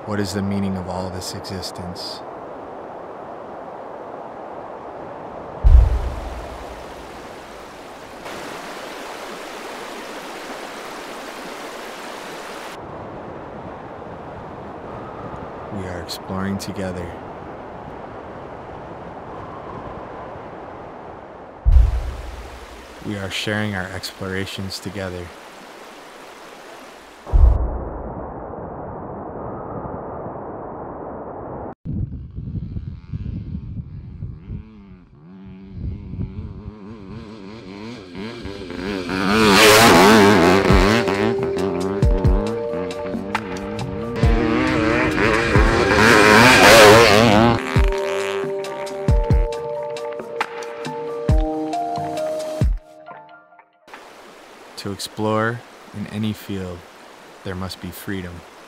What is the meaning of all this existence? We are exploring together. We are sharing our explorations together. To explore in any field, there must be freedom.